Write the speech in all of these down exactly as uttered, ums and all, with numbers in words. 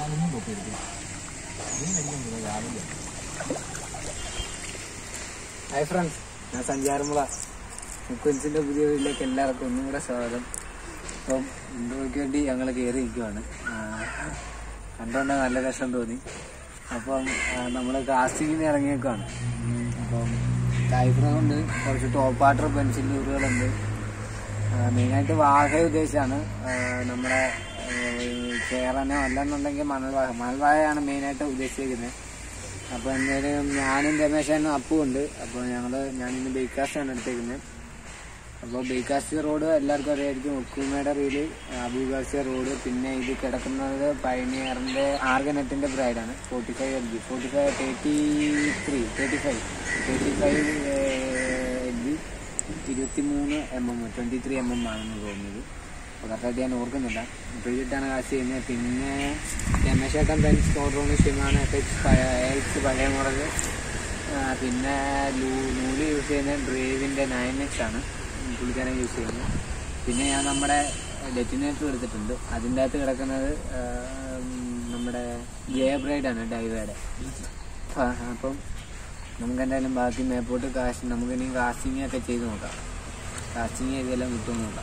Hi friends, ഞാൻ സഞ്ചാരമുള മുക്കുവൻസിൻ്റെ പുതിയ വീട്ടിലേക്ക് എല്ലാവർക്കും ഒന്നും കൂടെ സ്വാഗതം. അപ്പം ഇന്ത്യക്ക് വേണ്ടി ഞങ്ങൾ കയറി നിൽക്കുവാണ്. കണ്ടുകൊണ്ട് നല്ല രസം തോന്നി. അപ്പം നമ്മൾ കാസ്റ്റിങ്ങിന് ഇറങ്ങിയേക്കാണ്. അപ്പം ലൈഫിനെ കൊണ്ട് കുറച്ച് ടോപ്പ് വാട്ടർ പെൻസിൽ ടൂറുകളുണ്ട്. മെയിനായിട്ട് വാഹ ഉദ്ദേശമാണ് നമ്മുടെ കേരളനോ അല്ലെന്നുണ്ടെങ്കിൽ മണൽവാഹ മണൽവാഹയാണ് മെയിനായിട്ട് ഉദ്ദേശിക്കുന്നത്. അപ്പോൾ എന്തായാലും ഞാനും രമേശനും അപ്പും ഉണ്ട്. അപ്പോൾ ഞങ്ങൾ ഞാനിന്ന് ബേക്കാസ്റ്റാണ് എടുത്തേക്കുന്നത്. അപ്പോൾ ബേക്കാസ്റ്റ് റോഡ് എല്ലാവർക്കും അറിയായിരിക്കും. ഉക്കുമയുടെ റീല് അബൂബാസിയ റോഡ്. പിന്നെ ഇത് കിടക്കുന്നത് പൈനിയറിൻ്റെ ആർഗനെറ്റിൻ്റെ ബ്രൈഡാണ്. Forty five L G forty five thirty three thirty five thirty five L G ഇരുപത്തി മൂന്ന് M M twenty three M M ആണെന്ന് തോന്നുന്നത്. അപ്പോൾ കറക്റ്റായിട്ട് ഞാൻ ഓർക്കുന്നില്ല. ഇപ്പോൾ ഇതിട്ടാണ് കാശ് ചെയ്യുന്നത്. പിന്നെ രമേശേട്ടൻ Penn squadron Shimano F X X പഴയ മോഡൽ. പിന്നെ ലൂ നൂല് യൂസ് ചെയ്യുന്നത് ഡ്രൈവിൻ്റെ നയൻ എക്സ് ആണ് പുള്ളിക്കാരൻ യൂസ് ചെയ്യുന്നത്. പിന്നെ ഞാൻ നമ്മുടെ ഡെറ്റിനേറ്റർ എടുത്തിട്ടുണ്ട്. അതിൻ്റെ അകത്ത് കിടക്കുന്നത് നമ്മുടെ ജെ ബ്രൈഡാണ് ഡൈവയുടെ. അപ്പം നമുക്ക് എന്തായാലും ബാക്കി മേപ്പോട്ട് കാശ് നമുക്കിനി കാസ്റ്റിംഗ് ഒക്കെ ചെയ്ത് നോക്കാം. കാസ്റ്റിംഗ് ചെയ്തെല്ലാം കിട്ടുമെന്ന് നോക്കാം.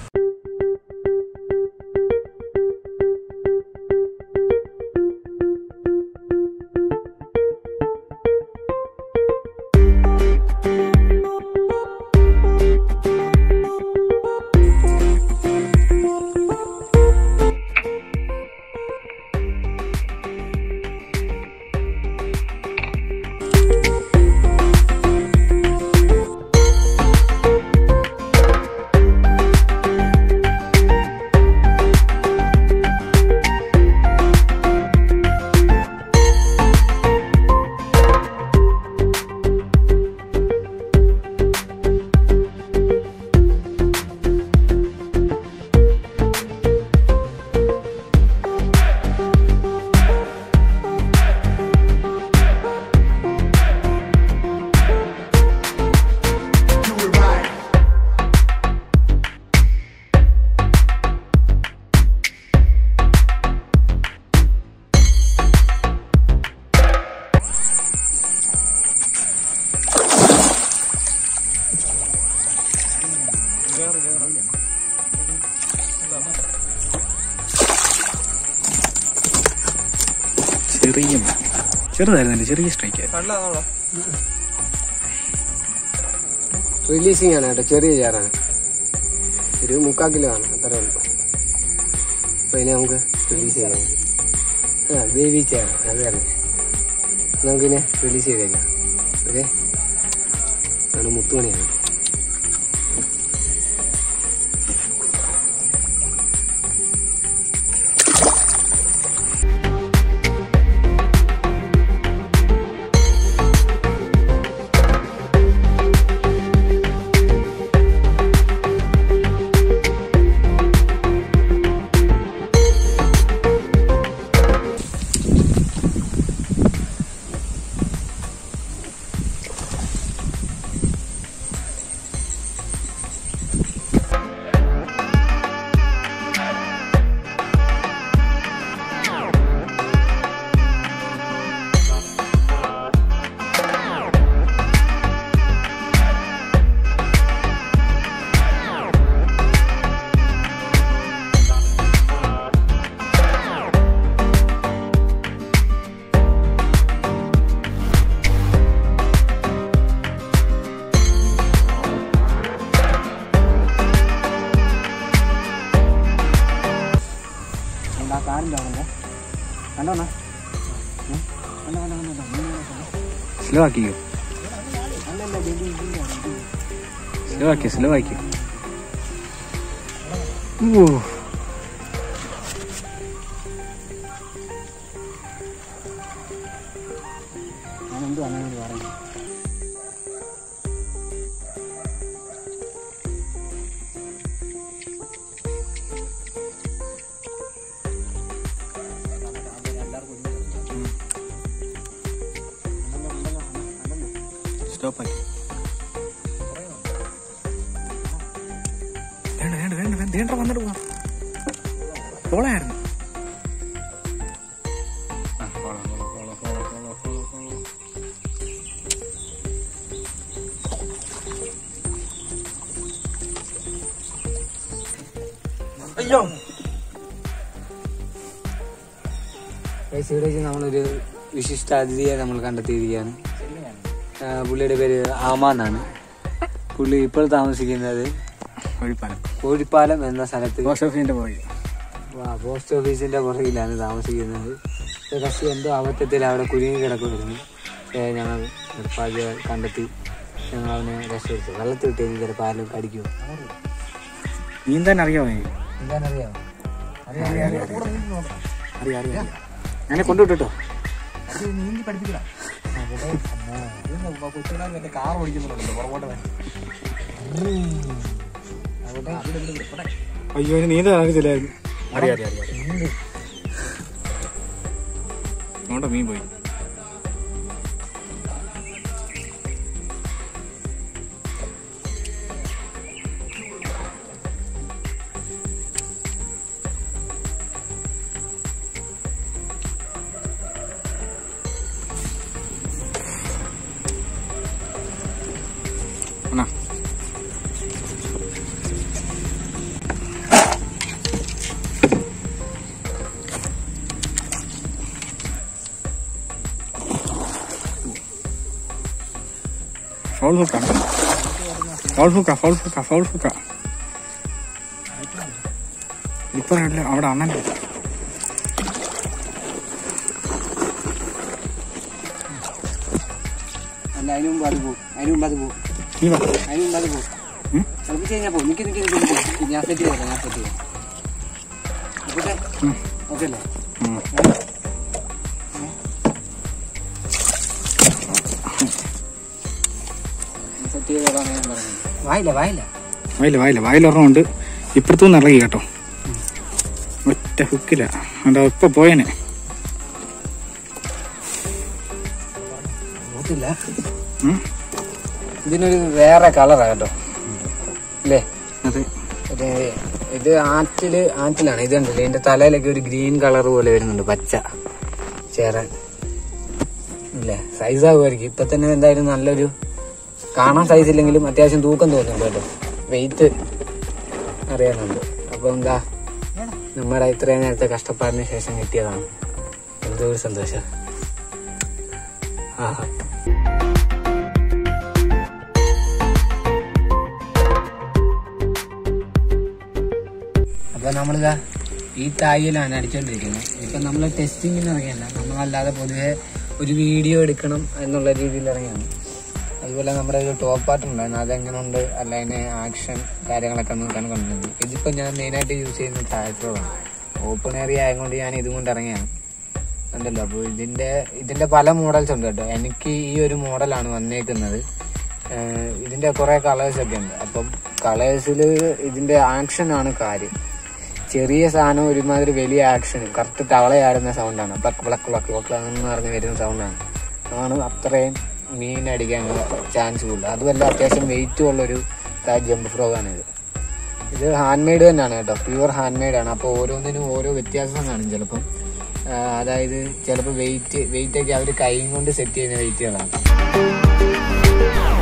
ചെറിയ ചെറുതായിരുന്നല്ലേ, ചെറിയ സ്ട്രൈക്ക്. റിലീസിങ് ആണ് കേട്ടോ, ചെറിയ ചാറാണ്. ഒരു മുക്കാൽ കിലോ ആണ്, അത്ര ഉള്ളൂ. അപ്പോൾ ഇനി നമുക്ക് റിലീസ് ചെയ്യാം. ആ ബേബി ചാറ് അത് തന്നെ. നമുക്കിനെ റിലീസ് ചെയ്തേക്കാം. ഓക്കെ, ആണ് മുത്തുമണിയാണ്. സ്ലോ ആക്കിയോ, സ്ലോ ആക്കിയോ, സ്ലോ ആക്കിയോ. ഓ ഞാനെന്തോ അങ്ങനെ പറഞ്ഞു. സ്റ്റോപ്പ് ആക്കി. വേണ്ട വേണ്ട വേണ്ട വേണ്ട വേണ്ട വന്നിട്ട് പോവാം. പോളായിരുന്നു. ഇവിടെ വെച്ച് നമ്മളൊരു വിശിഷ്ട അതിഥിയെ നമ്മൾ കണ്ടെത്തിയിരിക്കുകയാണ്. പുള്ളിയുടെ പേര് ആമ എന്നാണ്. പുള്ളി ഇപ്പോൾ താമസിക്കുന്നത് കോഴിപ്പാലം കോഴിപ്പാലം എന്ന സ്ഥലത്ത് പോസ്റ്റ് ഓഫീസിന്റെ പുറകിൽ. പോസ്റ്റ് ഓഫീസിന്റെ പുറകിലാണ് താമസിക്കുന്നത്. കക്ഷി എന്തോ അബദ്ധത്തിൽ അവിടെ കുരുങ്ങി കിടക്കുമായിരുന്നു. ഞങ്ങൾ നിർപ്പാചക കണ്ടെത്തി ഞങ്ങൾ അവനെ രക്ഷപ്പെടുത്തു. വെള്ളത്തിൽ വിട്ട് കഴിഞ്ഞ് ചിലപ്പോൾ ആരും കടിക്കുമോ? നീന്താൻ അറിയാമോ? എന്താണെന്നറിയാമോ? അറിയാം അറിയാം. അങ്ങനെ കൊണ്ടുവിട്ടോ. നീന്തി പഠിപ്പിക്കണം. കാർ ഓടിക്കുന്നുണ്ടല്ലോ പുറകോട്ട്. അയ്യോ ഇനി നീന്താൻ അറിയത്തില്ലായിരുന്നു. അറിയാം അറിയാം അറിയാം. അങ്ങോട്ടോ മീൻ പോയി. Foul hook, foul hook, foul hook, foul hook. ഇപ്പൊ അവിടെ അണ്ണൻ അല്ല, അതിന് മുമ്പ് അത് പോകും. അതിന് മുമ്പ് അത് പോകും. അതിന് മുമ്പ് അത് പോകും. കളിപ്പിച്ച് കഴിഞ്ഞാൽ പോകും. നിൽക്കി നിൽക്കി നിൽക്കി ഞാൻ സെറ്റ് ചെയ്തേക്കാം. ഞാൻ സെറ്റ് ചെയ്യാം. ഓക്കെ അല്ലേ? സെറ്റ് ചെയ്തേക്കാണ് ഞാൻ പറഞ്ഞത്. വായില്ല വായില്ല വായില്ല വായില്ല വായിലൊരെണ്ണമുണ്ട്. ഇപ്പുറത്തുനിന്ന് ഇറങ്ങി കേട്ടോ. ഒറ്റ ഹുക്കില്ല. അതാ ഇപ്പൊ പോയനെ. ഇതിനൊരു വേറെ കളറാ കേട്ടോ അല്ലേ? അതെ. ഇത് ആറ്റില് ആറ്റിലാണ്. ഇത് കണ്ടില്ലേ? ഇതിന്റെ തലയിലൊക്കെ ഒരു ഗ്രീൻ കളർ പോലെ വരുന്നുണ്ട്. പച്ച ചേരാൻ ഇല്ലേ? സൈസ് ആകുമായിരിക്കും. ഇപ്പൊ തന്നെ എന്തായാലും നല്ലൊരു കാണാൻ സൈസ് ഇല്ലെങ്കിലും അത്യാവശ്യം തൂക്കം തോന്നുന്നുണ്ട് കേട്ടോ. വെയിറ്റ് അറിയാനുണ്ട്. അപ്പൊ എന്താ നമ്മുടെ ഇത്രയും നേരത്തെ കഷ്ടപ്പാടിന് ശേഷം കിട്ടിയതാണ്. എന്തോ ഒരു സന്തോഷം. ആ അപ്പൊ നമ്മളിതാ ഈ തായിലാണ് അടിച്ചോണ്ടിരിക്കുന്നത്. ഇപ്പൊ നമ്മള് ടെസ്റ്റിങ്ങിന് ഇറങ്ങിയല്ല, നമ്മളല്ലാതെ പൊതുവെ ഒരു വീഡിയോ എടുക്കണം എന്നുള്ള രീതിയിൽ ഇറങ്ങിയാണ്. അതുപോലെ നമ്മുടെ ഒരു ടോപ്പ് പാർട്ട് ഉണ്ടായിരുന്നു, അതെങ്ങനെ ഉണ്ട് അല്ല അതിന് ആക്ഷൻ കാര്യങ്ങളൊക്കെ നോക്കാൻ കൊണ്ടുവന്നത്. ഇതിപ്പോ ഞാൻ മെയിനായിട്ട് യൂസ് ചെയ്യുന്നത് താഴ്ത്തോളാണ്. ഓപ്പൺ ഏരിയ ആയതുകൊണ്ട് ഞാൻ ഇതും കൊണ്ട് ഇറങ്ങിയാണ്. ഉണ്ടല്ലോ. അപ്പോൾ ഇതിന്റെ ഇതിന്റെ പല മോഡൽസ് ഉണ്ട് കേട്ടോ. എനിക്ക് ഈ ഒരു മോഡലാണ് വന്നേക്കുന്നത്. ഇതിന്റെ കുറെ കളേഴ്സ് ഒക്കെ ഉണ്ട്. അപ്പം കളേഴ്സിൽ ഇതിന്റെ ആക്ഷൻ ആണ് കാര്യം. ചെറിയ സാധനം ഒരുമാതിരി വലിയ ആക്ഷൻ, കറക്റ്റ് തവളയാടുന്ന സൗണ്ടാണ്. പ്ലക്ക് പ്ലക്ക് പ്ലക്ക് പ്ലക്ക് എന്ന് പറഞ്ഞ് വരുന്ന സൗണ്ടാണ്. ആണ് അത്രയും മീൻ അടിക്കാനുള്ള ചാൻസ് കൂടുതൽ. അതുമല്ല അത്യാവശ്യം വെയിറ്റും ഉള്ളൊരു ജമ്പ് ഫ്രോഗാണ് ഇത്. ഇത് ഹാൻഡ് മെയ്ഡ് തന്നെയാണ് കേട്ടോ. പ്യുവർ ഹാൻഡ് മെയ്ഡ് ആണ്. അപ്പോൾ ഓരോന്നിനും ഓരോ വ്യത്യാസം കാണും ചിലപ്പം. അതായത് ചിലപ്പോൾ വെയിറ്റ് വെയിറ്റ് ഒക്കെ അവർ കൈ കൊണ്ട് സെറ്റ് ചെയ്യുന്ന വെയിറ്റുകളാണ്.